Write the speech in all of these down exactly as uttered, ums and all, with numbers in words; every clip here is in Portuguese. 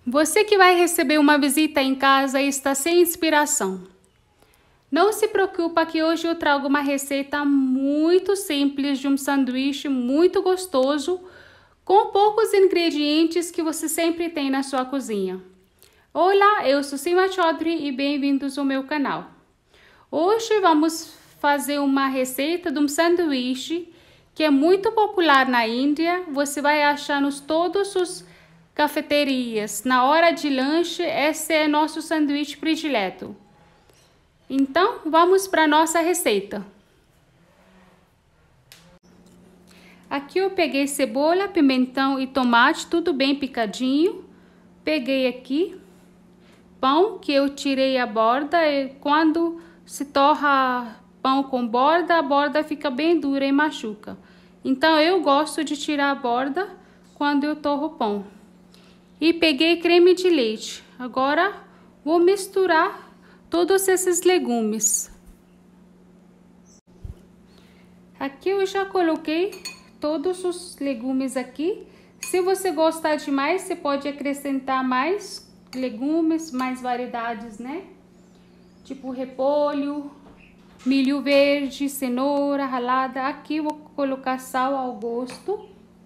Você que vai receber uma visita em casa e está sem inspiração. Não se preocupa que hoje eu trago uma receita muito simples de um sanduíche muito gostoso, com poucos ingredientes que você sempre tem na sua cozinha. Olá, eu sou Seema Chaudhary e bem-vindos ao meu canal. Hoje vamos fazer uma receita de um sanduíche que é muito popular na Índia. Você vai achar nos todos os cafeterias. Na hora de lanche, esse é nosso sanduíche predileto. Então, vamos para nossa receita. Aqui eu peguei cebola, pimentão e tomate, tudo bem picadinho. Peguei aqui pão, que eu tirei a borda. E quando se torra pão com borda, a borda fica bem dura e machuca. Então, eu gosto de tirar a borda quando eu torro o pão. E peguei creme de leite. Agora, vou misturar todos esses legumes. Aqui eu já coloquei todos os legumes aqui. Se você gostar de mais, você pode acrescentar mais legumes, mais variedades, né? Tipo repolho, milho verde, cenoura ralada. Aqui eu vou colocar sal ao gosto.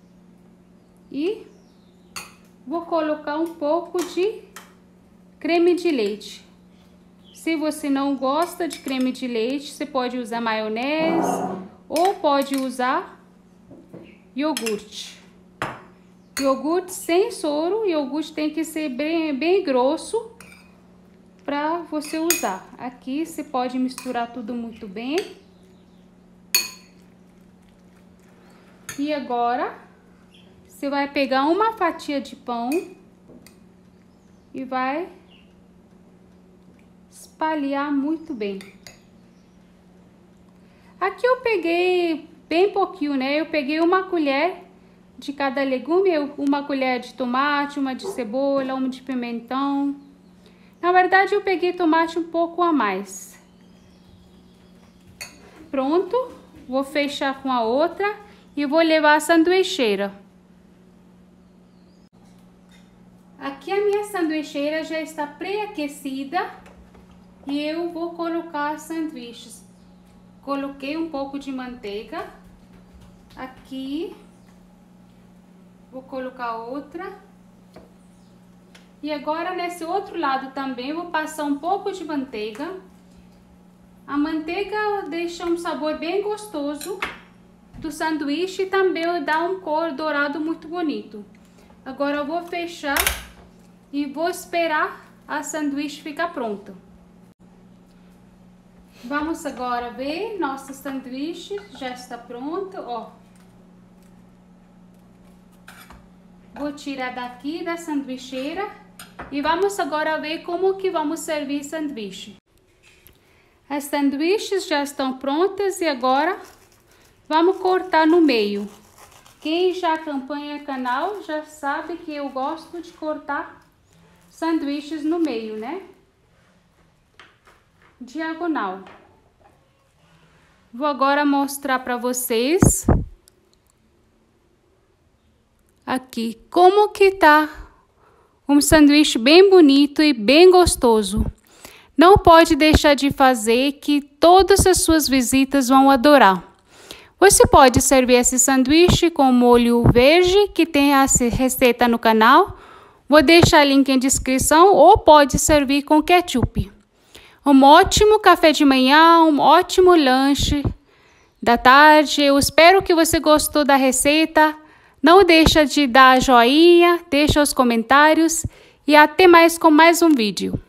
E vou colocar um pouco de creme de leite. Se você não gosta de creme de leite, você pode usar maionese ou pode usar iogurte. Iogurte sem soro, iogurte tem que ser bem, bem grosso para você usar. Aqui você pode misturar tudo muito bem. E agora você vai pegar uma fatia de pão e vai espalhar muito bem. Aqui eu peguei bem pouquinho, né? Eu peguei uma colher de cada legume, uma colher de tomate, uma de cebola, uma de pimentão. Na verdade, eu peguei tomate um pouco a mais. Pronto, vou fechar com a outra e vou levar a sanduicheira. Aqui a minha sanduicheira já está pré-aquecida e eu vou colocar sanduíches. Coloquei um pouco de manteiga. Aqui vou colocar outra. E agora nesse outro lado também vou passar um pouco de manteiga. A manteiga deixa um sabor bem gostoso do sanduíche e também dá um cor dourado muito bonito. Agora eu vou fechar e vou esperar a sanduíche ficar pronta. Vamos agora ver, nosso sanduíche já está pronto, ó. Vou tirar daqui da sanduicheira e vamos agora ver como que vamos servir sanduíche. As sanduíches já estão prontas e agora vamos cortar no meio. Quem já acompanha o canal já sabe que eu gosto de cortar sanduíches no meio, né? Diagonal. Vou agora mostrar para vocês aqui como que tá um sanduíche bem bonito e bem gostoso. Não pode deixar de fazer, que todas as suas visitas vão adorar. Você pode servir esse sanduíche com molho verde, que tem a receita no canal. Vou deixar o link em descrição, ou pode servir com ketchup. Um ótimo café de manhã, um ótimo lanche da tarde. Eu espero que você gostou da receita. Não deixa de dar joinha, deixa os comentários e até mais com mais um vídeo.